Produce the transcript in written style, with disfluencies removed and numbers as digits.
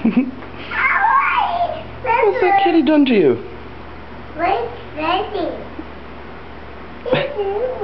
What's that kitty done to you? Wait, ready.